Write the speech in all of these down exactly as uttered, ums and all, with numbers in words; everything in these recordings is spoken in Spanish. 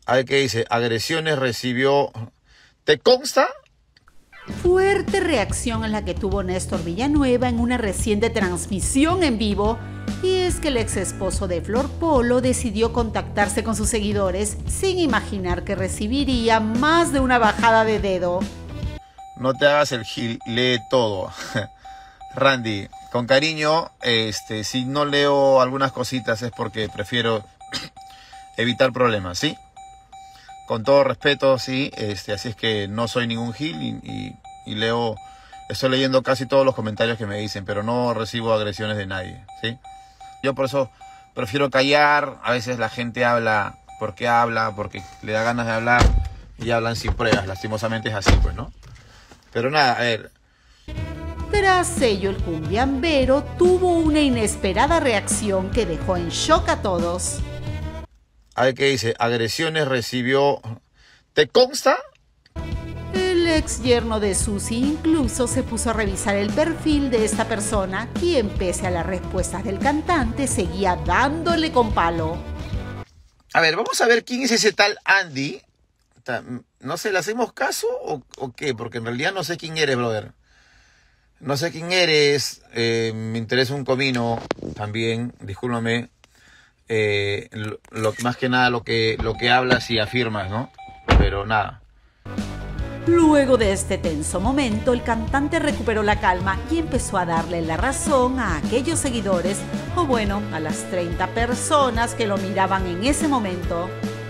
A ver qué dice. Agresiones recibió. ¿Te consta? Fuerte reacción en la que tuvo Néstor Villanueva en una reciente transmisión en vivo, y es que el ex esposo de Flor Polo decidió contactarse con sus seguidores sin imaginar que recibiría más de una bajada de dedo. No te hagas el gil, lee todo. Randy, con cariño, este, si no leo algunas cositas es porque prefiero evitar problemas, ¿sí? Con todo respeto, sí, este, así es que no soy ningún gil y, y, y leo, estoy leyendo casi todos los comentarios que me dicen, pero no recibo agresiones de nadie, ¿sí? Yo por eso prefiero callar. A veces la gente habla porque habla, porque le da ganas de hablar y hablan sin pruebas, lastimosamente es así, pues, ¿no? Pero nada, a ver. Tras ello, el cumbiambero tuvo una inesperada reacción que dejó en shock a todos. A ver qué dice. Agresiones recibió. ¿Te consta? El ex yerno de Susi incluso se puso a revisar el perfil de esta persona, quien pese a las respuestas del cantante seguía dándole con palo. A ver, vamos a ver quién es ese tal Andy. No sé, ¿le hacemos caso o, o qué? Porque en realidad no sé quién eres, brother. No sé quién eres. Eh, me interesa un comino también, discúlpame. Eh, lo, lo, más que nada lo que, lo que hablas y afirmas, ¿no? Pero nada. Luego de este tenso momento, el cantante recuperó la calma y empezó a darle la razón a aquellos seguidores, o bueno, a las treinta personas que lo miraban en ese momento.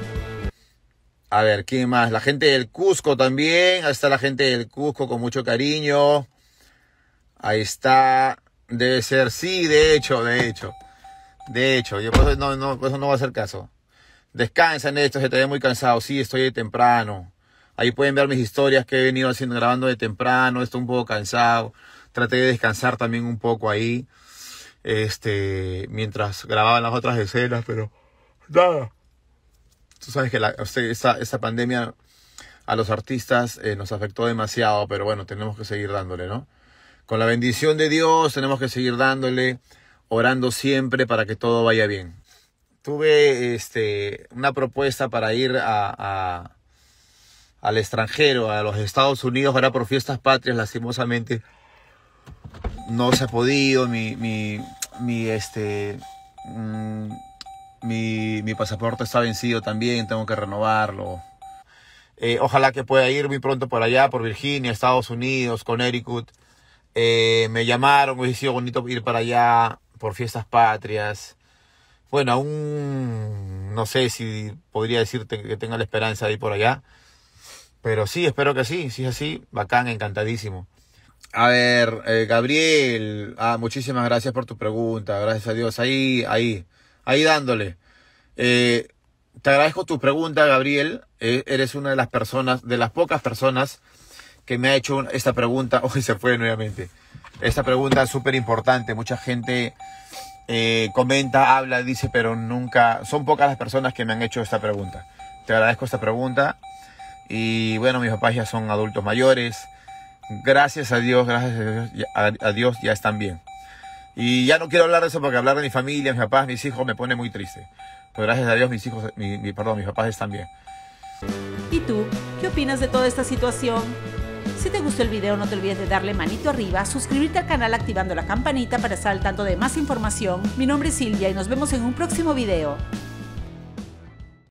A ver, ¿quién más? La gente del Cusco también. Ahí está la gente del Cusco con mucho cariño. Ahí está. Debe ser, sí, de hecho, de hecho. De hecho, yo por eso no, no, por eso no voy a hacer caso. Descansa, Néstor, se te ve muy cansado. Sí, estoy de temprano. Ahí pueden ver mis historias que he venido haciendo, grabando de temprano. Estoy un poco cansado. Traté de descansar también un poco ahí. Este, mientras grababan las otras escenas, pero nada. Tú sabes que la, esta, esta pandemia a los artistas eh, nos afectó demasiado, pero bueno, tenemos que seguir dándole, ¿no? Con la bendición de Dios tenemos que seguir dándole, orando siempre para que todo vaya bien. Tuve este, una propuesta para ir a, a, al extranjero, a los Estados Unidos, ahora por fiestas patrias, lastimosamente no se ha podido. Mi, mi, mi, este, mmm, mi, mi pasaporte está vencido también, tengo que renovarlo. Eh, ojalá que pueda ir muy pronto por allá, por Virginia, Estados Unidos, Connecticut. Eh, me llamaron, hubiese sido bonito ir para allá por fiestas patrias. Bueno, aún no sé si podría decirte que tenga la esperanza de ir por allá, pero sí, espero que sí, si es así, bacán, encantadísimo. A ver, eh, Gabriel, ah, muchísimas gracias por tu pregunta, gracias a Dios, ahí, ahí, ahí dándole. Eh, te agradezco tu pregunta, Gabriel, eh, eres una de las personas, de las pocas personas que me ha hecho esta pregunta. Hoy se fue nuevamente. Esta pregunta es súper importante. Mucha gente eh, comenta, habla, dice, pero nunca... Son pocas las personas que me han hecho esta pregunta. Te agradezco esta pregunta. Y bueno, mis papás ya son adultos mayores. Gracias a Dios, gracias a Dios, a, a Dios ya están bien. Y ya no quiero hablar de eso porque hablar de mi familia, mis papás, mis hijos me pone muy triste. Pero gracias a Dios mis hijos, mi, mi, perdón, mis papás están bien. ¿Y tú? ¿Qué opinas de toda esta situación? Si te gustó el video, no te olvides de darle manito arriba, suscribirte al canal activando la campanita para estar al tanto de más información. Mi nombre es Silvia y nos vemos en un próximo video.